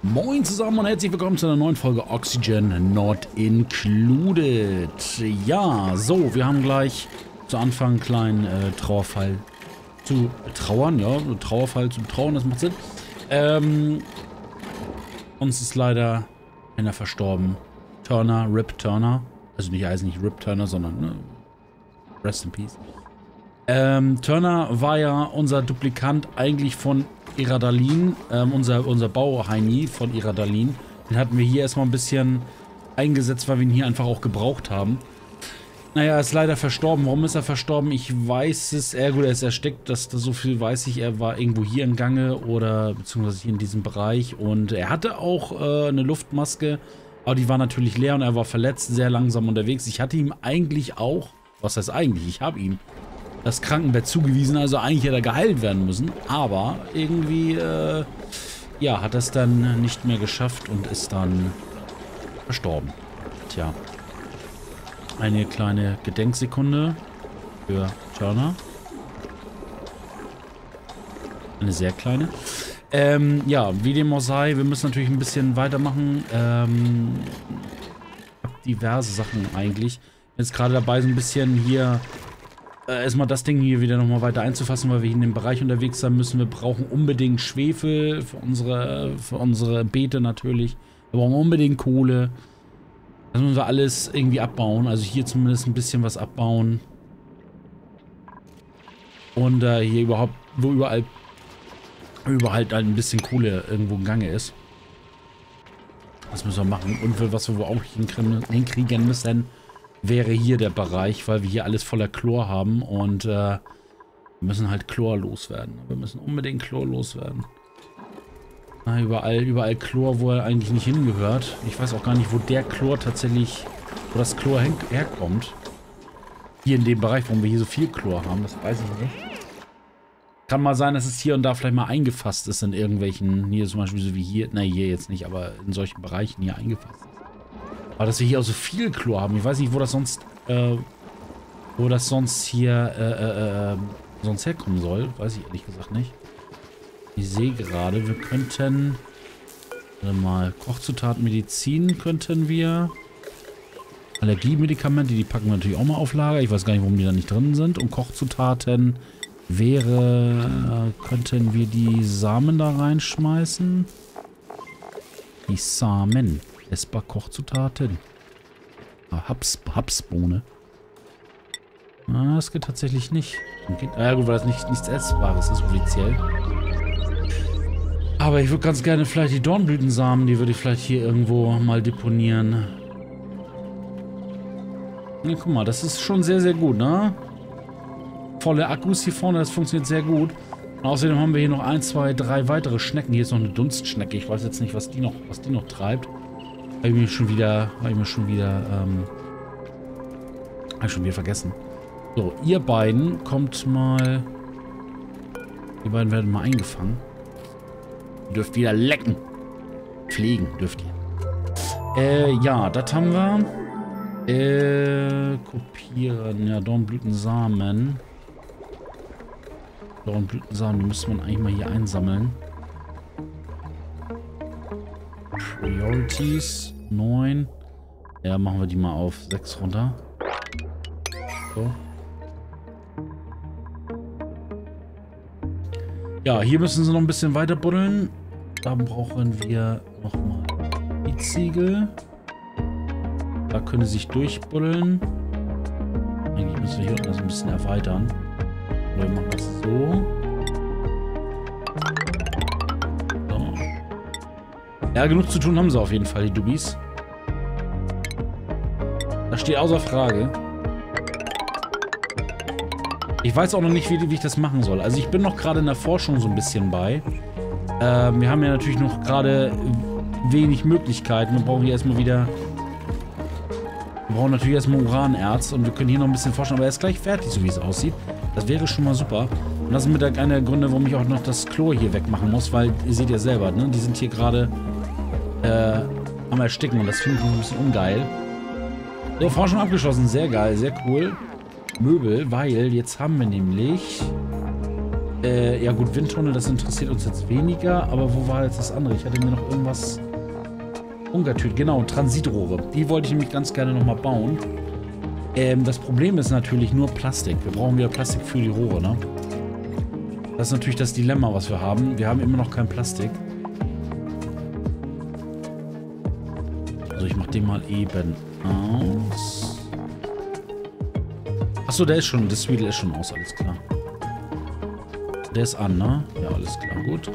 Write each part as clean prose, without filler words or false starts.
Moin zusammen und herzlich willkommen zu einer neuen Folge Oxygen Not Included. Ja, so, wir haben gleich zu Anfang einen kleinen Trauerfall zu betrauern. Ja, Trauerfall zu betrauern, das macht Sinn. Uns ist leider einer verstorben. Turner, Rip Turner. Also nicht Rip Turner, sondern ne? Rest in Peace. Turner war ja unser Duplikant eigentlich von Iradalin, unser Bauheini von Iradalin. Den hatten wir hier erstmal ein bisschen eingesetzt, weil wir ihn hier einfach auch gebraucht haben. Naja, er ist leider verstorben. Warum ist er verstorben? Ich weiß es. Gut, er ist erstickt, das so viel weiß ich. Er war irgendwo hier im Gange oder beziehungsweise hier in diesem Bereich. Und er hatte auch eine Luftmaske, aber die war natürlich leer und er war verletzt, sehr langsam unterwegs. Ich hatte ihm eigentlich auch, was heißt eigentlich? Ich habe ihm das Krankenbett zugewiesen, also eigentlich hätte er geheilt werden müssen, aber irgendwie, ja, hat er es dann nicht mehr geschafft und ist dann verstorben. Tja, eine kleine Gedenksekunde für Turner. Eine sehr kleine. Ja, wie dem auch sei, wir müssen natürlich ein bisschen weitermachen. Ich habe diverse Sachen eigentlich. Jetzt gerade dabei, so ein bisschen hier erstmal das Ding hier wieder nochmal weiter einzufassen, weil wir hier in dem Bereich unterwegs sein müssen. Wir brauchen unbedingt Schwefel für unsere Beete natürlich. Wir brauchen unbedingt Kohle. Das müssen wir alles irgendwie abbauen. Also hier zumindest ein bisschen was abbauen. Und hier überhaupt, wo überall halt ein bisschen Kohle irgendwo im Gange ist. Das müssen wir machen. Und für was wir auch hinkriegen müssen, wäre hier der Bereich, weil wir hier alles voller Chlor haben und wir müssen halt Chlor loswerden. Wir müssen unbedingt Chlor loswerden. Na, überall Chlor, wo er eigentlich nicht hingehört. Ich weiß auch gar nicht, wo der Chlor tatsächlich, wo das Chlor herkommt. Hier in dem Bereich, warum wir hier so viel Chlor haben, das weiß ich nicht. Kann mal sein, dass es hier und da vielleicht mal eingefasst ist in irgendwelchen, hier zum Beispiel so wie hier, na hier jetzt nicht, aber in solchen Bereichen hier eingefasst ist. Aber dass wir hier auch so viel Chlor haben. Ich weiß nicht, wo das sonst hier sonst herkommen soll. Weiß ich ehrlich gesagt nicht. Ich sehe gerade, wir könnten mal Kochzutaten, Medizin könnten wir. Allergiemedikamente, die packen wir natürlich auch mal auf Lager. Ich weiß gar nicht, warum die da nicht drin sind. Und Kochzutaten könnten wir die Samen da reinschmeißen. Die Samen. Essbar Kochzutaten. Hapsbohne. Na, das geht tatsächlich nicht. Ja gut, weil das nichts Essbares ist offiziell. Aber ich würde ganz gerne vielleicht die Dornblütensamen, die würde ich vielleicht hier irgendwo mal deponieren. Ja, guck mal, das ist schon sehr, sehr gut, ne? Volle Akkus hier vorne, das funktioniert sehr gut. Und außerdem haben wir hier noch 1, 2, 3 weitere Schnecken. Hier ist noch eine Dunstschnecke. Ich weiß jetzt nicht, was die noch treibt. Habe ich mir schon wieder vergessen. So, ihr beiden kommt mal. Die beiden werden mal eingefangen. Ihr dürft wieder lecken. Pflegen dürft ihr. Ja, das haben wir. Kopieren. Ja, Dornblütensamen. Dornblütensamen, die müsste man eigentlich mal hier einsammeln. Priorities 9. Ja, machen wir die mal auf 6 runter. So. Ja, hier müssen sie noch ein bisschen weiter buddeln. Da brauchen wir nochmal die Ziegel. Da können sie sich durchbuddeln. Eigentlich müssen wir hier unten so ein bisschen erweitern. Wir machen das so. Ja, genug zu tun haben sie auf jeden Fall, die Dubis. Das steht außer Frage. Ich weiß auch noch nicht, wie ich das machen soll. Also ich bin noch gerade in der Forschung so ein bisschen bei. Wir haben ja natürlich noch gerade wenig Möglichkeiten. Wir brauchen hier erstmal wieder... Wir brauchen natürlich erstmal Uranerz und wir können hier noch ein bisschen forschen. Aber er ist gleich fertig, so wie es aussieht. Das wäre schon mal super. Und das ist mit einer der Gründe, warum ich auch noch das Chlor hier wegmachen muss. Weil, ihr seht ja selber, ne? Die sind hier gerade... am Ersticken und das finde ich ein bisschen ungeil. So, Forschung abgeschlossen. Sehr geil, sehr cool. Möbel, weil jetzt haben wir nämlich Ja gut, Windtunnel, das interessiert uns jetzt weniger. Aber wo war jetzt das andere? Ich hatte mir noch irgendwas... Bunkertüte, genau, Transitrohre. Die wollte ich nämlich ganz gerne nochmal bauen. Das Problem ist natürlich nur Plastik. Wir brauchen wieder Plastik für die Rohre, ne? Das ist natürlich das Dilemma, was wir haben. Wir haben immer noch kein Plastik. Also ich mach den mal eben aus. Achso, der ist schon, das Sweedle ist schon aus, alles klar. Der ist an, ne? Ja, alles klar. Gut.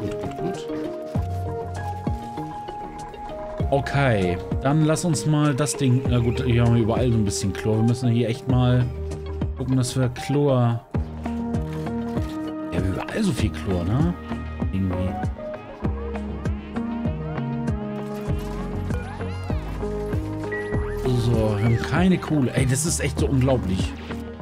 Okay, dann lass uns mal das Ding... Na gut, hier haben wir überall so ein bisschen Chlor. Wir müssen hier echt mal gucken, dass wir Chlor... Ja, wir haben überall so viel Chlor, ne? Irgendwie. So, wir haben keine Kohle. Ey, das ist echt so unglaublich.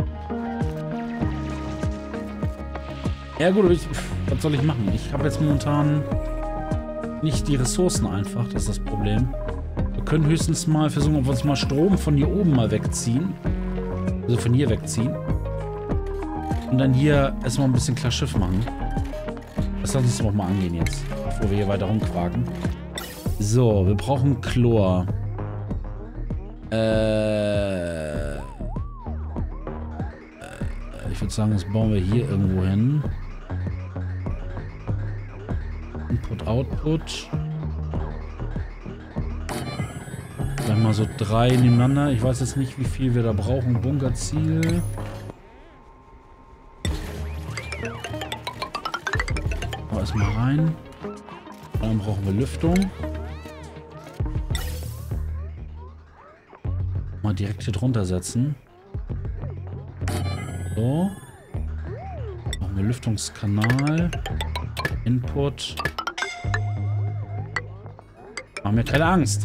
Ja gut, was soll ich machen? Ich habe jetzt momentan nicht die Ressourcen einfach. Das ist das Problem. Wir können höchstens mal versuchen, ob wir uns mal Strom von hier oben mal wegziehen. Also von hier wegziehen. Und dann hier erstmal ein bisschen klar Schiff machen. Das lass uns doch mal angehen jetzt, bevor wir hier weiter rumquaken. So, wir brauchen Chlor. Ich würde sagen, das bauen wir hier irgendwo hin. Input, Output. Dann mal so 3 nebeneinander. Ich weiß jetzt nicht, wie viel wir da brauchen. Bunkerziel. Erstmal rein. Dann brauchen wir Lüftung. Mal direkt hier drunter setzen. So. Machen wir Lüftungskanal. Input. Machen wir keine Angst.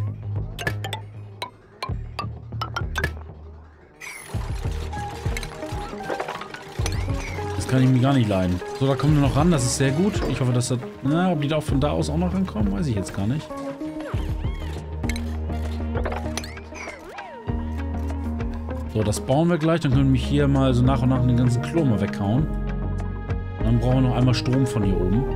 Das kann ich mir gar nicht leiden. So, da kommen wir noch ran. Das ist sehr gut. Ich hoffe, dass das... Na, ob die da auch von da aus auch noch rankommen, weiß ich jetzt gar nicht. So, das bauen wir gleich. Dann können wir mich hier mal so nach und nach den ganzen Chlor mal weghauen. Dann brauchen wir noch einmal Strom von hier oben.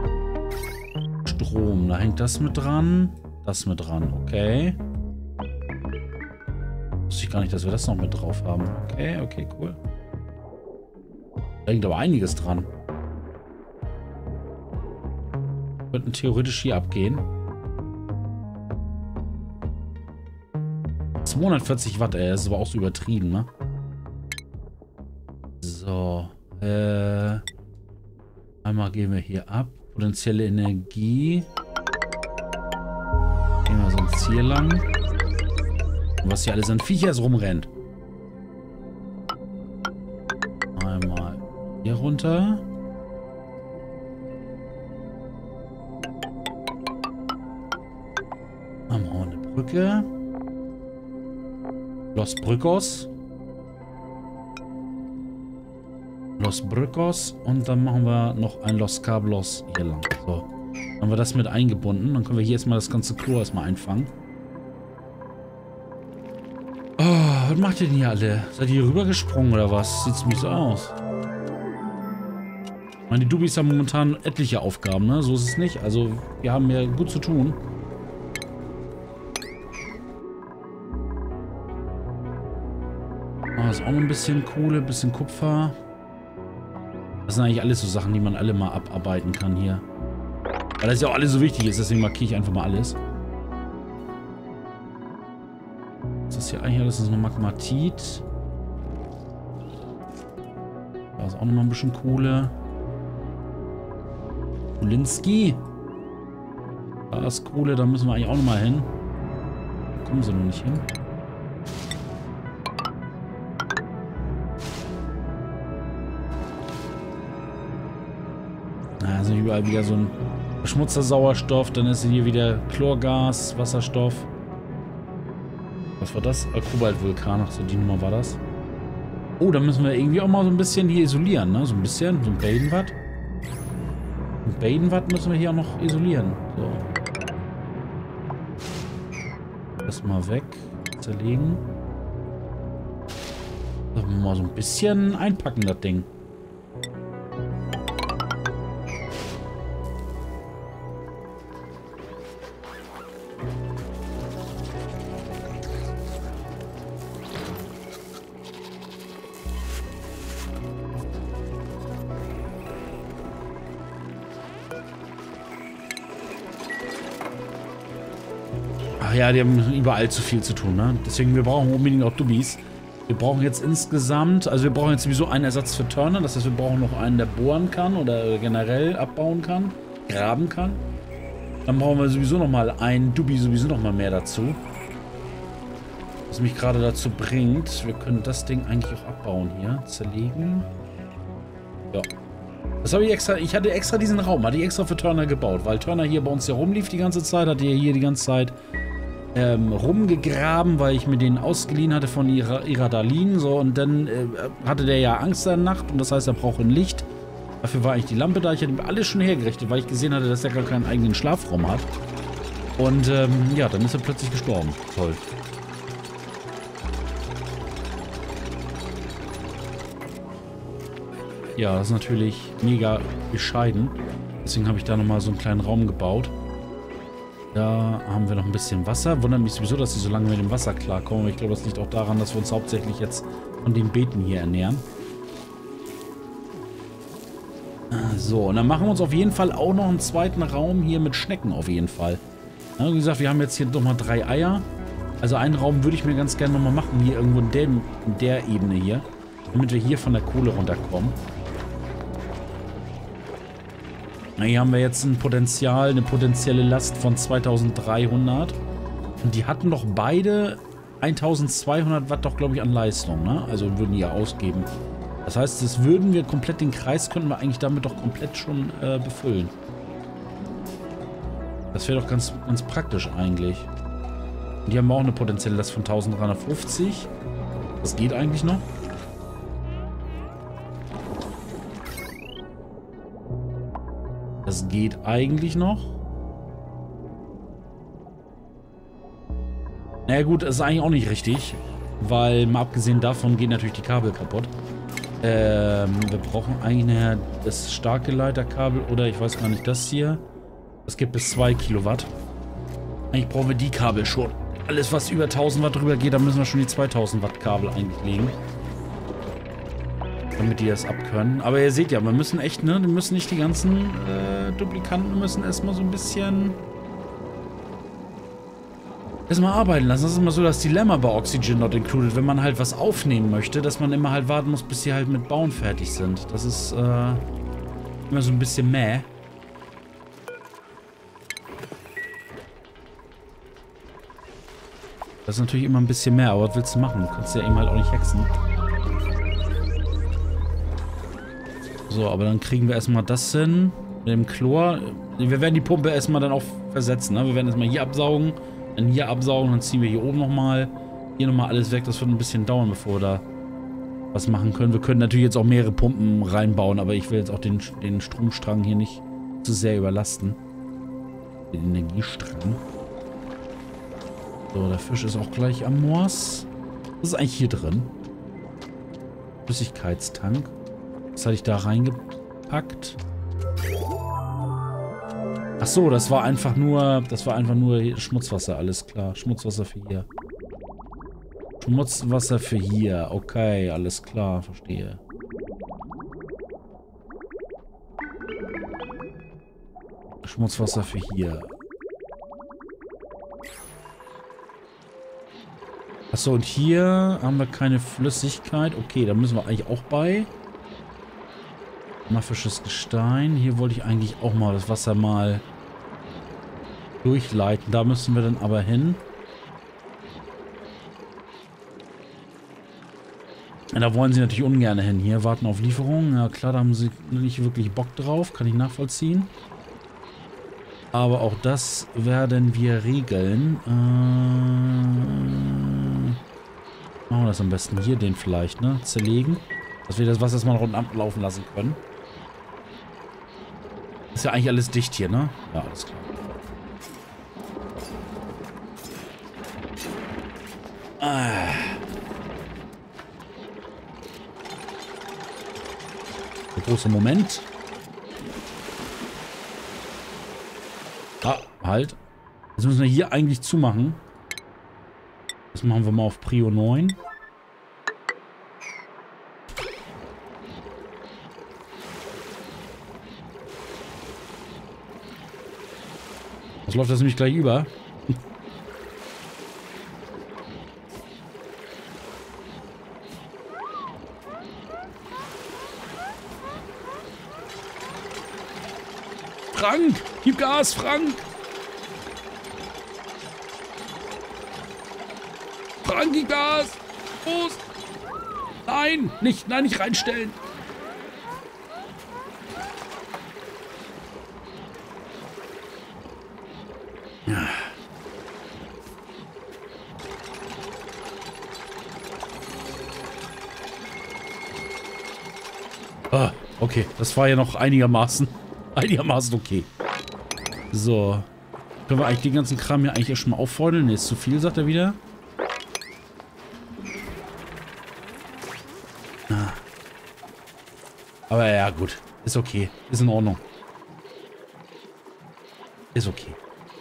Strom. Da hängt das mit dran. Das mit dran. Okay. Wusste ich gar nicht, dass wir das noch mit drauf haben. Okay, okay, cool. Da hängt aber einiges dran. Könnten theoretisch hier abgehen. 240 Watt, ey. Das ist aber auch so übertrieben, ne? So. Einmal gehen wir hier ab. Potenzielle Energie. Gehen wir sonst hier lang. Und was hier alles an Viechers rumrennt. Einmal hier runter. Haben wir auch eine Brücke. Los Brückos. Los Brückos. Und dann machen wir noch ein Los Cablos hier lang. So. Dann haben wir das mit eingebunden. Dann können wir hier erstmal das ganze Chlor erstmal einfangen. Oh, was macht ihr denn hier alle? Seid ihr hier rübergesprungen oder was? Sieht ziemlich so aus. Ich meine, die Dubis haben momentan etliche Aufgaben, ne? So ist es nicht. Also, wir haben ja gut zu tun. Das ist auch noch ein bisschen Kohle, ein bisschen Kupfer. Das sind eigentlich alles so Sachen, die man alle mal abarbeiten kann hier. Weil das ja auch alles so wichtig ist, deswegen markiere ich einfach mal alles. Was ist das hier eigentlich alles? Das ist noch Magmatit. Da ist auch noch mal ein bisschen Kohle. Kulinski. Da ist Kohle, da müssen wir eigentlich auch noch mal hin. Da kommen sie noch nicht hin. Da ist überall wieder so ein verschmutzter Sauerstoff. Dann ist hier wieder Chlorgas, Wasserstoff. Was war das? Kobaltvulkan. Ach so, die Nummer war das. Oh, da müssen wir irgendwie auch mal so ein bisschen hier isolieren, ne? So ein bisschen. So ein Badenwatt. Ein Badenwatt müssen wir hier auch noch isolieren. So. Das mal weg. Zerlegen. Mal so ein bisschen einpacken, das Ding. Ach ja, die haben überall zu viel zu tun, ne? Deswegen, wir brauchen unbedingt auch Dubis. Wir brauchen jetzt insgesamt, also wir brauchen jetzt sowieso einen Ersatz für Turner. Das heißt, wir brauchen noch einen, der bohren kann oder generell abbauen kann, graben kann. Dann brauchen wir sowieso nochmal einen Dubi, sowieso nochmal mehr dazu. Was mich gerade dazu bringt, wir können das Ding eigentlich auch abbauen hier. Zerlegen. Ja. Das habe ich extra, ich hatte extra diesen Raum, hatte ich extra für Turner gebaut, weil Turner hier bei uns ja rumlief die ganze Zeit, hat hier die ganze Zeit rumgegraben, weil ich mir den ausgeliehen hatte von Iradalin, so, und dann hatte der ja Angst in der Nacht und das heißt, er braucht ein Licht. Dafür war eigentlich die Lampe da, ich hatte ihm alles schon hergerichtet, weil ich gesehen hatte, dass er gar keinen eigenen Schlafraum hat. Und ja, dann ist er plötzlich gestorben. Toll. Ja, das ist natürlich mega bescheiden. Deswegen habe ich da nochmal so einen kleinen Raum gebaut. Da haben wir noch ein bisschen Wasser. Wundert mich sowieso, dass sie so lange mit dem Wasser klarkommen. Aber ich glaube, das liegt auch daran, dass wir uns hauptsächlich jetzt von den Beeten hier ernähren. So, und dann machen wir uns auf jeden Fall auch noch einen zweiten Raum hier mit Schnecken auf jeden Fall. Ja, wie gesagt, wir haben jetzt hier nochmal 3 Eier. Also einen Raum würde ich mir ganz gerne nochmal machen, hier irgendwo in der Ebene hier. Damit wir hier von der Kohle runterkommen. Hier haben wir jetzt ein Potenzial, eine potenzielle Last von 2300. Und die hatten doch beide 1200 Watt doch, glaube ich, an Leistung, ne? Also würden die ja ausgeben. Das heißt, das würden wir komplett, den Kreis könnten wir eigentlich damit doch komplett schon befüllen. Das wäre doch ganz praktisch eigentlich. Und die haben auch eine potenzielle Last von 1350. Das geht eigentlich noch. Das geht eigentlich noch. Naja gut, das ist eigentlich auch nicht richtig. Weil, mal abgesehen davon, gehen natürlich die Kabel kaputt. Wir brauchen eigentlich das starke Leiterkabel oder ich weiß gar nicht, das hier. Das geht bis 2 Kilowatt. Eigentlich brauchen wir die Kabel schon. Alles, was über 1000 Watt drüber geht, da müssen wir schon die 2000 Watt Kabel eigentlich legen. Damit die das abkönnen. Aber ihr seht ja, wir müssen echt, ne? Wir müssen nicht die ganzen Duplikanten müssen erstmal so ein bisschen erstmal arbeiten lassen. Das ist immer so das Dilemma bei Oxygen Not Included, wenn man halt was aufnehmen möchte, dass man immer halt warten muss, bis sie halt mit Bauen fertig sind. Das ist immer so ein bisschen mäh. Das ist natürlich immer ein bisschen mehr, aber was willst du machen? Du kannst ja eben halt auch nicht hexen. So, aber dann kriegen wir erstmal das hin. Mit dem Chlor. Wir werden die Pumpe erstmal dann auch versetzen. Ne? Wir werden erstmal hier absaugen. Dann hier absaugen. Dann ziehen wir hier oben nochmal. Hier nochmal alles weg. Das wird ein bisschen dauern, bevor wir da was machen können. Wir können natürlich jetzt auch mehrere Pumpen reinbauen. Aber ich will jetzt auch den Stromstrang hier nicht zu sehr überlasten. Den Energiestrang. So, der Fisch ist auch gleich am Moors. Was ist eigentlich hier drin? Flüssigkeitstank. Was hatte ich da reingepackt? Ach so, das war einfach nur Schmutzwasser, alles klar. Schmutzwasser für hier. Schmutzwasser für hier. Okay, alles klar, verstehe. Schmutzwasser für hier. Achso, und hier haben wir keine Flüssigkeit. Okay, da müssen wir eigentlich auch bei. Maffisches Gestein. Hier wollte ich eigentlich auch mal das Wasser mal durchleiten. Da müssen wir dann aber hin. Ja, da wollen sie natürlich ungern hin. Hier warten auf Lieferung. Ja klar, da haben sie nicht wirklich Bock drauf. Kann ich nachvollziehen. Aber auch das werden wir regeln. Machen wir das am besten hier, den vielleicht, ne? Zerlegen. Dass wir das Wasser erstmal unten ablaufen lassen können. Ist ja eigentlich alles dicht hier, ne? Ja, alles klar. Der große Moment. Ah, halt. Jetzt müssen wir hier eigentlich zumachen. Das machen wir mal auf Prio 9. Das läuft das nämlich gleich über. Frank! Gib Gas, Frank! Frank, gib Gas! Los! Nein! Nicht reinstellen! Ja. Ah, okay. Das war ja noch einigermaßen okay. So. Können wir eigentlich den ganzen Kram hier eigentlich schon mal auffeudeln? Ne, ist zu viel, sagt er wieder. Ah. Aber ja, gut. Ist okay. Ist in Ordnung. Ist okay.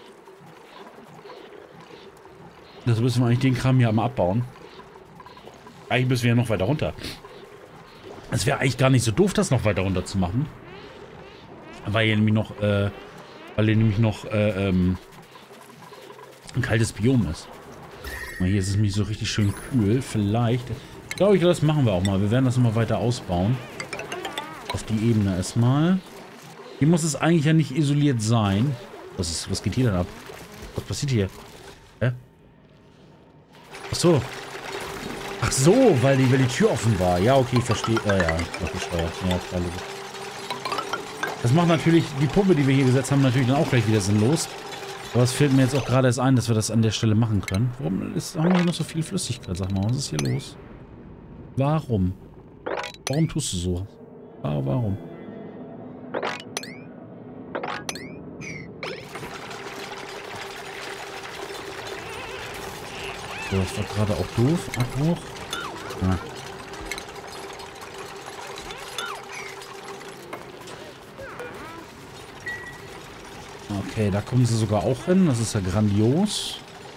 Das müssen wir eigentlich den Kram hier einmal abbauen. Eigentlich müssen wir ja noch weiter runter. Es wäre eigentlich gar nicht so doof, das noch weiter runter zu machen. Weil hier nämlich noch, ein kaltes Biom ist. Und hier ist es nämlich so richtig schön kühl. Vielleicht, glaube ich, das machen wir auch mal. Wir werden das nochmal weiter ausbauen. Auf die Ebene erstmal. Hier muss es eigentlich ja nicht isoliert sein. Was geht hier denn ab? Was passiert hier? Hä? Ach so. Ach so, weil die Tür offen war. Ja, okay, ich verstehe. Ja, ich gesteuert. Ja, klar. Das macht natürlich die Pumpe, die wir hier gesetzt haben, natürlich dann auch gleich wieder sinnlos. Aber es fällt mir jetzt auch gerade erst ein, dass wir das an der Stelle machen können. Warum haben wir hier noch so viel Flüssigkeit? Sag mal, was ist hier los? Warum? Warum tust du so? Warum? So, das war gerade auch doof. Abbruch. Ah. Okay, da kommen sie sogar auch hin. Das ist ja grandios.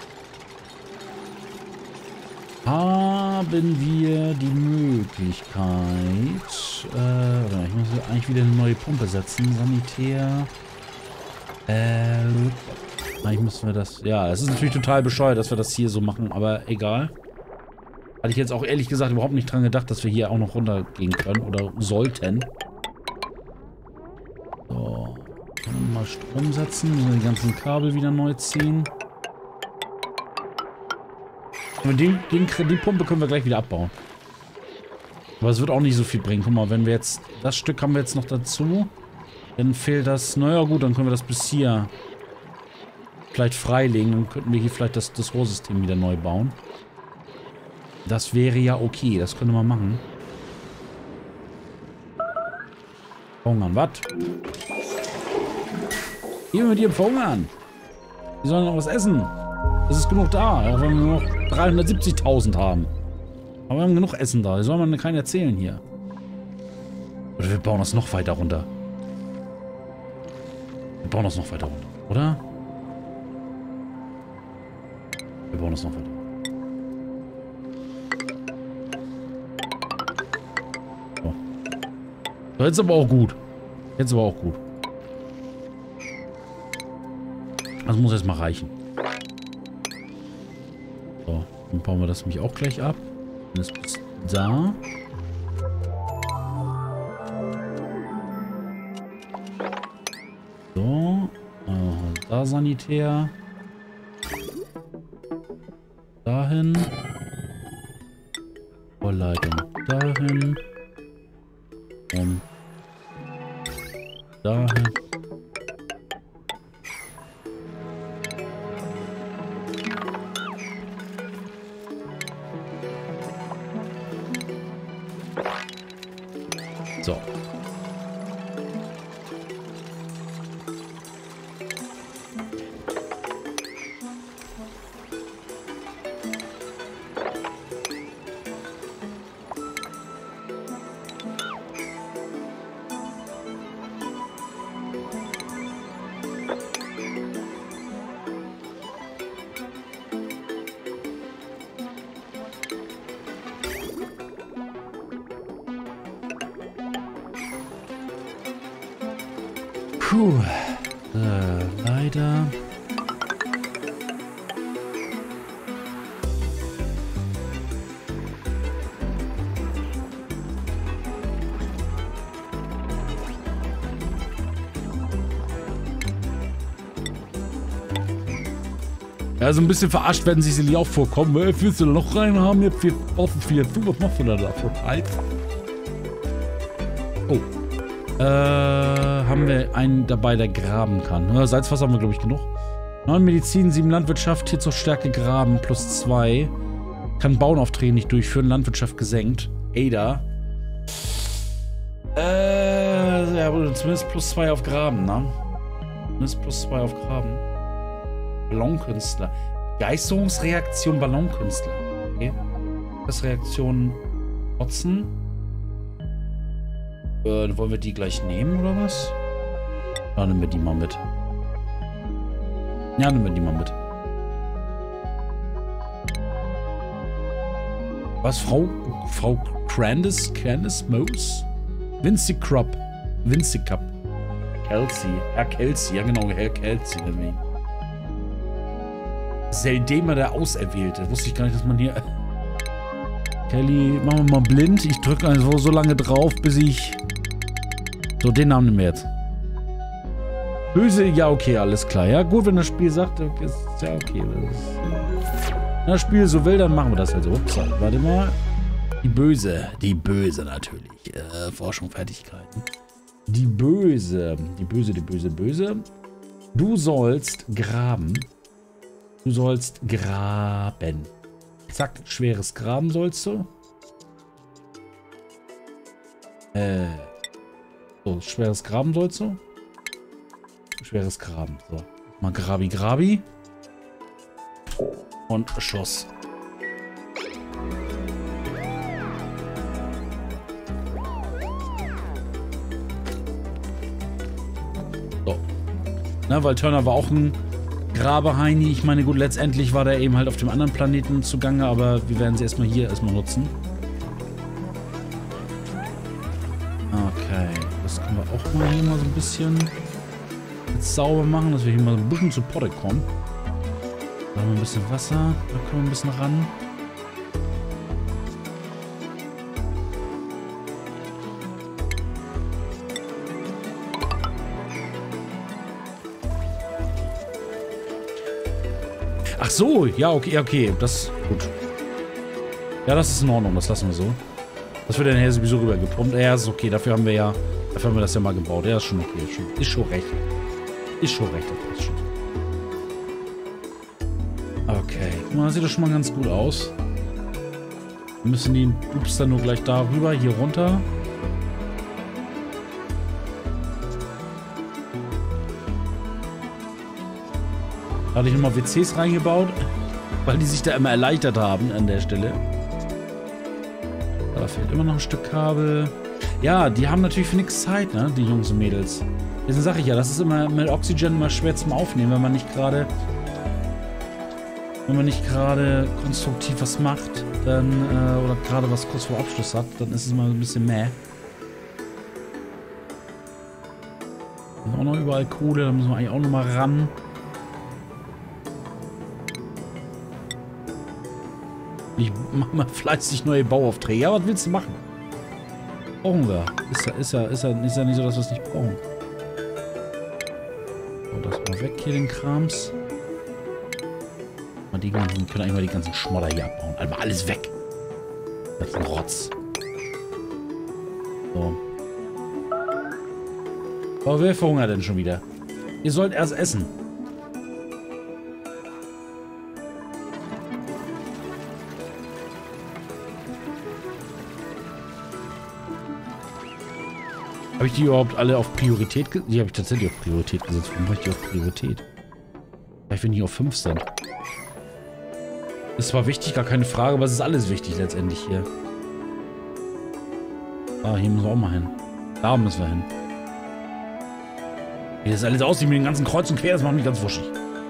Haben wir die Möglichkeit... ich muss eigentlich wieder eine neue Pumpe setzen. Sanitär. Eigentlich müssen wir das... Ja, es ist natürlich total bescheuert, dass wir das hier so machen, aber egal. Hatte ich jetzt auch ehrlich gesagt überhaupt nicht dran gedacht, dass wir hier auch noch runtergehen können oder sollten. So. Mal Strom setzen, müssen wir die ganzen Kabel wieder neu ziehen. Und die Pumpe können wir gleich wieder abbauen. Aber es wird auch nicht so viel bringen. Guck mal, wenn wir jetzt... Das Stück haben wir jetzt noch dazu. Dann fehlt das... Naja gut, dann können wir das bis hier vielleicht freilegen. Dann könnten wir hier vielleicht das Rohrsystem wieder neu bauen. Das wäre ja okay. Das könnte man machen. Verhungern, was? Gehen wir mit dir verhungern. Die sollen noch was essen. Es ist genug da, auch wenn wir noch 370.000 haben. Aber wir haben genug Essen da. Das soll man keinen erzählen hier. Oder wir bauen das noch weiter runter. Wir bauen das noch weiter runter, oder? Wir bauen das noch weiter. So. So, jetzt aber auch gut. Jetzt aber auch gut. Das muss jetzt mal reichen. So, dann bauen wir das nämlich auch gleich ab. Das ist da. So. Da Sanitär. Dahin. Vorleitung dahin. Und dahin. So. Puh. Leider. Ja, so ein bisschen verarscht werden sie sich auch vorkommen. Willst du noch rein haben? Jetzt offen viel zu. Was machst du da für Eis? Oh. Haben wir einen dabei, der graben kann. Ja, Salzwasser haben wir, glaube ich, genug. 9 Medizin, 7 Landwirtschaft, hier zur Stärke graben, plus 2. Kann Bauaufträge nicht durchführen, Landwirtschaft gesenkt. Ada. Ja, zumindest plus 2 auf Graben, ne? Zumindest plus 2 auf Graben. Ballonkünstler. Begeisterungsreaktion Ballonkünstler. Okay. Das Reaktion Kotzen. Wollen wir die gleich nehmen, oder was? Ja, nehmen wir die mal mit. Ja, nehmen wir die mal mit. Was, Frau Candice Mose? Vinci Crop. Vinci Cup. Kelsey. Herr Kelsey. Ja, genau, Herr Kelsey. Seldema, der Auserwählte. Wusste ich gar nicht, dass man hier... Kelly, machen wir mal blind. Ich drücke also so lange drauf, bis ich... So, den Namen nehmen wir jetzt. Böse, ja, okay, alles klar. Ja, gut, wenn das Spiel sagt, okay, ist ja okay. Wenn das Spiel so will, dann machen wir das halt so. Ups, warte mal. Die Böse natürlich. Forschung, Fertigkeiten. Die Böse. Du sollst graben. Zack, schweres Graben sollst du. So, schweres Graben sollst du. Schweres Graben. So. Mal Grabi. Und Schuss. So. Na, weil Turner war auch ein Grabeheini. Ich meine, gut, letztendlich war der eben halt auf dem anderen Planeten zugange, aber wir werden sie erstmal hier nutzen. Okay. Das können wir auch mal hier mal so ein bisschen jetzt sauber machen, dass wir hier mal so ein bisschen zu Potte kommen. Da haben wir ein bisschen Wasser. Da können wir ein bisschen ran. Ach so, ja, okay, das ist gut. Ja, das ist in Ordnung, das lassen wir so. Das wird dann hier sowieso rübergepumpt. Ja, ist okay, dafür haben wir das ja mal gebaut. Ja, ist schon okay, ist schon recht. Das passt schon. Okay, guck mal, das sieht doch schon mal ganz gut aus. Wir müssen die Dupes dann nur gleich da rüber, hier runter. Da hatte ich nochmal WCs reingebaut, weil die sich da immer erleichtert haben an der Stelle. Da fehlt immer noch ein Stück Kabel. Ja, die haben natürlich für nichts Zeit, ne, die Jungs und Mädels. Deswegen sage ich ja, das ist immer mit Oxygen mal schwer zum Aufnehmen, wenn man nicht gerade konstruktiv was macht, dann, oder gerade was kurz vor Abschluss hat, dann ist es mal ein bisschen mäh. Da ist auch noch überall Kohle, da müssen wir eigentlich auch noch mal ran. Ich mache mal fleißig neue Bauaufträge. Ja, was willst du machen? Brauchen wir. Ist ja nicht so, dass wir es nicht brauchen. So, das mal weg hier, den Krams. Wir können eigentlich mal die ganzen Schmodder hier abbauen. Einfach alles weg. Das ist ein Rotz. So. Aber wer verhungert denn schon wieder? Ihr sollt erst essen. Habe ich die überhaupt alle auf Priorität gesetzt? Die habe ich tatsächlich auf Priorität gesetzt. Warum habe ich die auf Priorität? Vielleicht, wenn die auf 5 sind. Das war wichtig, gar keine Frage, aber es ist alles wichtig letztendlich hier. Ah, hier müssen wir auch mal hin. Da müssen wir hin. Wie das alles aussieht mit den ganzen Kreuz und Quer, das macht mich ganz wuschig.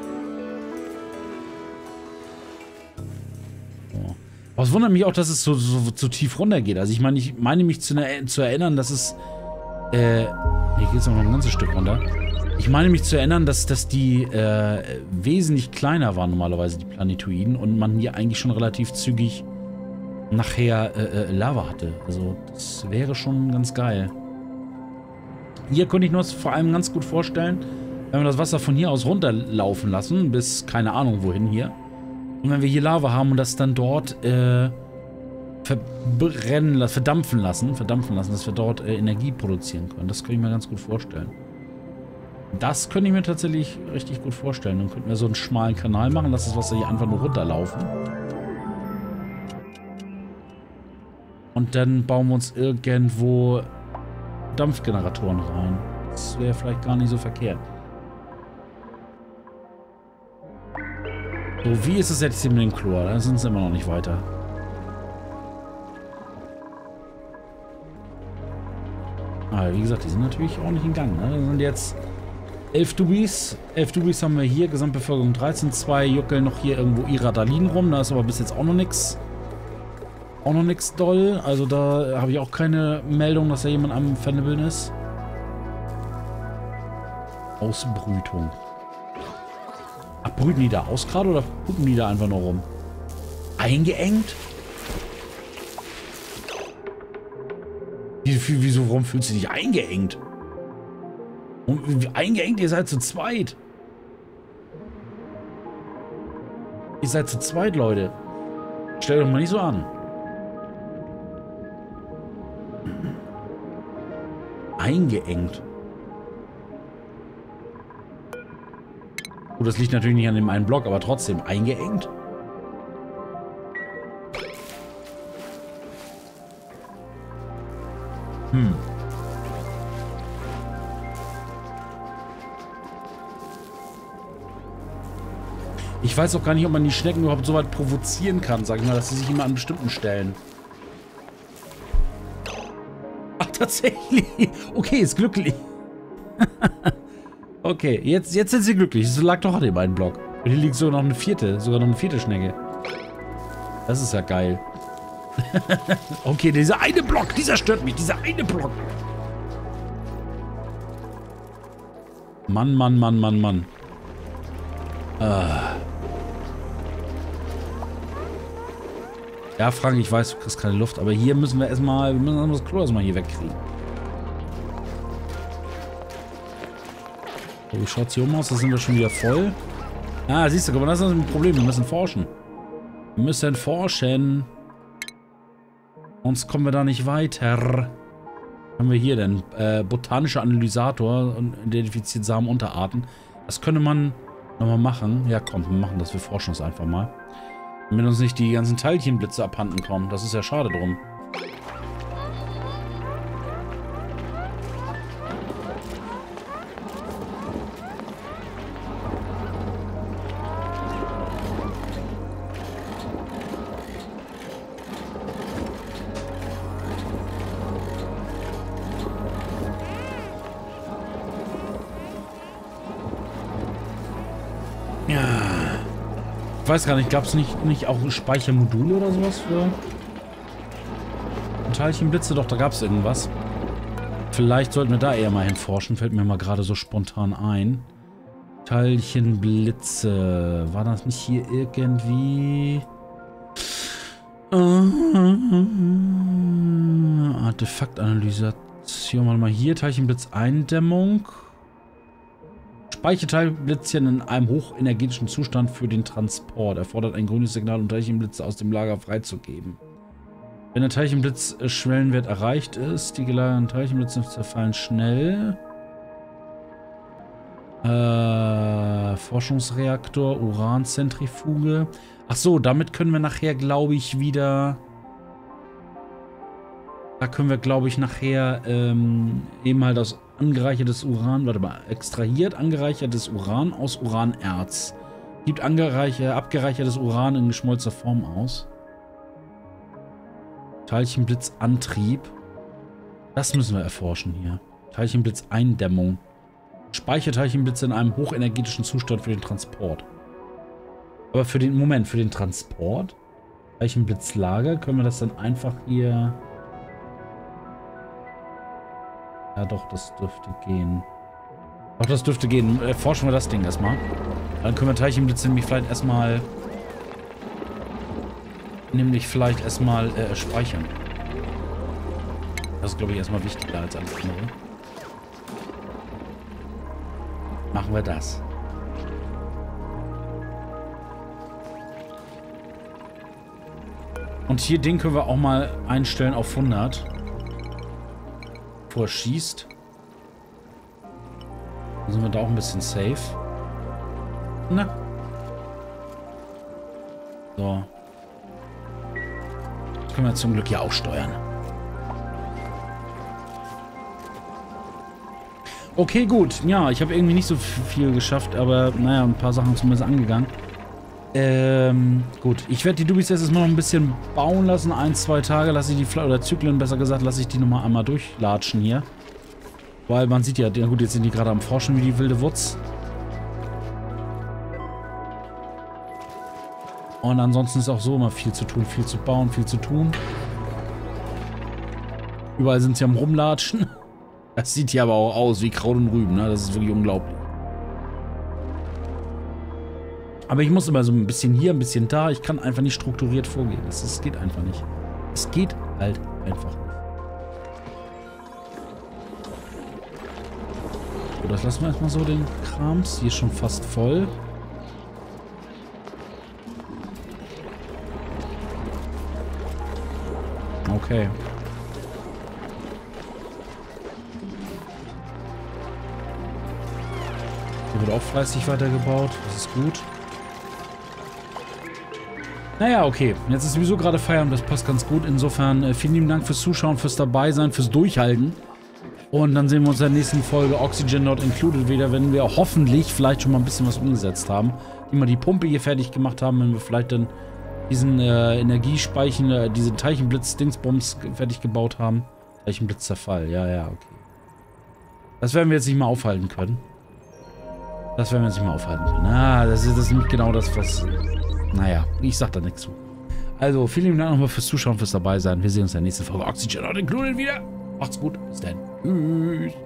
So. Aber es wundert mich auch, dass es so tief runter geht. Also ich meine mich zu erinnern, dass es... hier geht es noch ein ganzes Stück runter. Ich meine mich zu erinnern, dass die wesentlich kleiner waren normalerweise, die Planetoiden, und man hier eigentlich schon relativ zügig nachher Lava hatte. Also das wäre schon ganz geil. Hier könnte ich mir das vor allem ganz gut vorstellen, Wenn wir das Wasser von hier aus runterlaufen lassen, bis keine Ahnung wohin hier. Und wenn wir hier Lava haben und das dann dort verdampfen lassen, dass wir dort Energie produzieren können. Das könnte ich mir ganz gut vorstellen. Das könnte ich mir tatsächlich richtig gut vorstellen. Dann könnten wir so einen schmalen Kanal machen, dass das Wasser hier einfach nur runterlaufen. Und dann bauen wir uns irgendwo Dampfgeneratoren rein. Das wäre vielleicht gar nicht so verkehrt. So, wie ist es jetzt hier mit dem Chlor? Da sind sie immer noch nicht weiter. Aber wie gesagt, die sind natürlich auch nicht in Gang. Ne? Da sind jetzt 11 Dubis. 11 Dubis haben wir hier. Gesamtbevölkerung 13. 2 juckeln noch hier irgendwo Iradalin rum. Da ist aber bis jetzt auch noch nichts. Auch noch nichts doll. Also da habe ich auch keine Meldung, dass da jemand am Vernibbeln ist. Ausbrütung. Ach, brüten die da aus gerade oder gucken die da einfach nur rum? Eingeengt? Wieso, warum fühlst du dich eingeengt? Und wie eingeengt? Ihr seid zu zweit. Ihr seid zu zweit, Leute. Stell doch mal nicht so an. Eingeengt. Gut, das liegt natürlich nicht an dem einen Block, aber trotzdem eingeengt. Ich weiß auch gar nicht, ob man die Schnecken überhaupt so weit provozieren kann, sag ich mal, dass sie sich immer an bestimmten Stellen. Ach, tatsächlich. Okay, ist glücklich. Okay, jetzt sind sie glücklich. Es lag doch an dem einen Block. Und hier liegt sogar noch eine vierte Schnecke. Das ist ja geil. Okay, dieser eine Block, dieser stört mich, dieser eine Block. Mann, Mann, Mann, Mann, Mann. Ja, Frank, ich weiß, du kriegst keine Luft, aber hier müssen wir erstmal, das Klo erstmal hier wegkriegen. So, wie schaut's hier aus? Da sind wir schon wieder voll. Ah, siehst du, guck mal, das ist ein Problem. Wir müssen forschen. Wir müssen forschen. Sonst kommen wir da nicht weiter. Was haben wir hier denn? Botanischer Analysator und identifiziert Samenunterarten. Das könnte man nochmal machen. Ja, komm, wir machen das. Wir forschen es einfach mal. Damit uns nicht die ganzen Teilchenblitze abhanden kommen. Das ist ja schade drum. Ja. Ich weiß gar nicht, gab es nicht auch Speichermodule oder sowas für Teilchenblitze? Doch, da gab es irgendwas. Vielleicht sollten wir da eher mal hinforschen. Fällt mir mal gerade so spontan ein. Teilchenblitze. War das nicht hier irgendwie... Artefaktanalysation. Warte mal, hier Teilchenblitz-Eindämmung. Speicherteilblitzchen in einem hochenergetischen Zustand für den Transport. Erfordert ein grünes Signal, um Teilchenblitze aus dem Lager freizugeben. Wenn der Teilchenblitz-Schwellenwert erreicht ist, die gelagerten Teilchenblitze zerfallen schnell. Forschungsreaktor, Uranzentrifuge. Ach so, damit können wir nachher, glaube ich, wieder... Da können wir, glaube ich, nachher eben halt aus angereichertes Uran, warte mal, extrahiert angereichertes Uran aus Uranerz. Gibt abgereichertes Uran in geschmolzener Form aus. Teilchenblitzantrieb. Das müssen wir erforschen hier. Teilchenblitzeindämmung. Speicherteilchenblitze in einem hochenergetischen Zustand für den Transport. Aber für den Transport? Teilchenblitzlager, können wir das dann einfach hier... Ja doch, das dürfte gehen. Doch, das dürfte gehen. Forschen wir das Ding erstmal. Dann können wir Teilchenblitze nämlich vielleicht erstmal... speichern. Das ist, glaube ich, erstmal wichtiger als alles andere. Machen wir das. Und hier den können wir auch mal einstellen auf 100. Bevor er schießt. Dann sind wir da auch ein bisschen safe. Na. So. Das können wir zum Glück ja auch steuern. Okay, gut. Ja, ich habe irgendwie nicht so viel geschafft, aber naja, ein paar Sachen zumindest angegangen. Gut. Ich werde die Dubis jetzt mal noch ein bisschen bauen lassen. 1, 2 Tage lasse ich die, oder Zyklen besser gesagt, lasse ich die nochmal einmal durchlatschen hier. Weil man sieht ja, gut, jetzt sind die gerade am Forschen wie die wilde Wutz. Und ansonsten ist auch so immer viel zu tun, viel zu bauen, viel zu tun. Überall sind sie am Rumlatschen. Das sieht hier aber auch aus wie Kraut und Rüben, ne? Das ist wirklich unglaublich. Aber ich muss immer so ein bisschen hier, ein bisschen da. Ich kann einfach nicht strukturiert vorgehen. Das geht einfach nicht. Es geht halt einfach nicht. So, das lassen wir erstmal so, den Krams. Hier ist schon fast voll. Okay. Hier wird auch fleißig weitergebaut. Das ist gut. Naja, okay. Jetzt ist sowieso gerade Feierabend. Das passt ganz gut. Insofern vielen lieben Dank fürs Zuschauen, fürs Dabeisein, fürs Durchhalten. Und dann sehen wir uns in der nächsten Folge Oxygen Not Included wieder, wenn wir hoffentlich vielleicht schon mal ein bisschen was umgesetzt haben. Wie wir die Pumpe hier fertig gemacht haben, wenn wir vielleicht dann diesen Energiespeichen, diese Teilchenblitz-Dingsbums fertig gebaut haben. Teilchenblitz-Zerfall, ja, okay. Das werden wir jetzt nicht mal aufhalten können. Das werden wir jetzt nicht mal aufhalten können. Ah, das ist nämlich genau das, was... Naja, ich sag da nichts zu. Also, vielen lieben Dank nochmal fürs Zuschauen, fürs Dabeisein. Wir sehen uns in der nächsten Folge Oxygen Not Included wieder. Macht's gut. Bis dann. Tschüss.